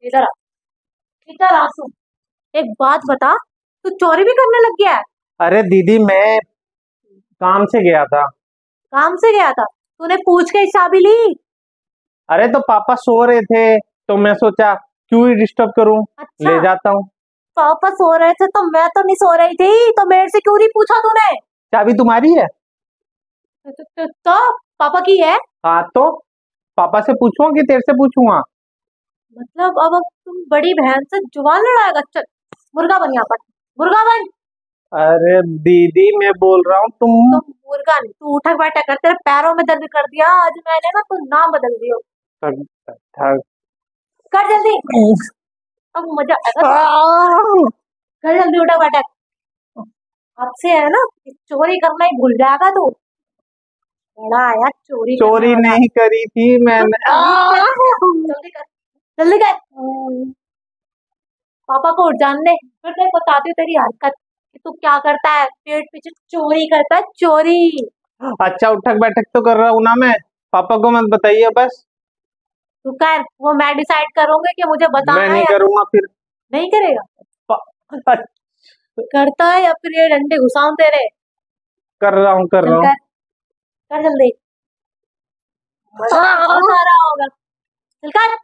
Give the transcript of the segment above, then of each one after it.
इधर आ, इधर आ तू। एक बात बता, तू चोरी भी करने लग गया है? अरे दीदी मैं काम से गया था। काम से गया था? तूने पूछ के चाबी ली? अरे तो पापा सो रहे थे तो मैं सोचा क्यों ही डिस्टर्ब करूं, अच्छा, ले जाता हूँ। पापा सो रहे थे तो मैं तो नहीं सो रही थी, तो मेरे से क्यों नहीं पूछा तूने? चाबी तुम्हारी है? तो पापा की है? हाँ तो पापा से पूछूं कि तेरे से पूछूंगा? मतलब अब तुम बड़ी बहन से जुबान लड़ाएगा? चल मुर्गा बन यहाँ पर, मुर्गा बन। अरे दीदी मैं बोल रहा हूँ तुम। तुम मुर्गा नहीं, तू उठक बैठक कर, तेरे पैरों में दर्द कर दिया आज मैंने ना, तू नाम बदल दियो। ठग ठग कर जल्दी, अब मजा आएगा तो। कर जल्दी उठक बैठक। अब से है ना, चोरी करना ही भूल जाएगा तू। बड़ा आया चोरी करने चोरी वाला। नहीं करी थी मैंने। जल्दी कर, जल्दी कर। पापा को उठ जान दे, फिर मैं बताती हूँ तेरी हरकत कि तू क्या करता है, पेट पीछे चोरी करता है, चोरी। अच्छा उठक बैठक तो कर रहा हूँ ना मैं, पापा को मत बताइए बस। तू कर, वो मैं डिसाइड करूंगी कि मुझे मैं बताना है नहीं या करूंगा फिर। नहीं करेगा। प- करता है या फिर ये डंडे घुसाऊं तेरे? कर रहा हूँ कर चल रहा हूँ। कर, कर जल्दी। मजा आ रहा होगा, चल कर।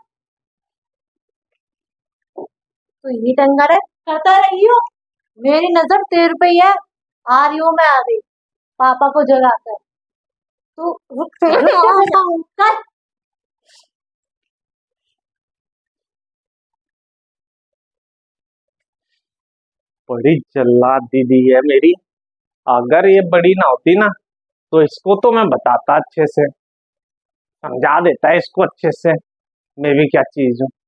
तू यही टंगा रहे, करता रही हो। मेरी नजर तेरे पे ही है। आ रही हूँ मैं, आ रही। पापा को जगाता है तू। रुक रुक जा, कर। बड़ी जल्लाद दीदी है मेरी। अगर ये बड़ी ना होती ना तो इसको तो मैं बताता अच्छे से, समझा देता है इसको अच्छे से मैं भी क्या चीज हूँ।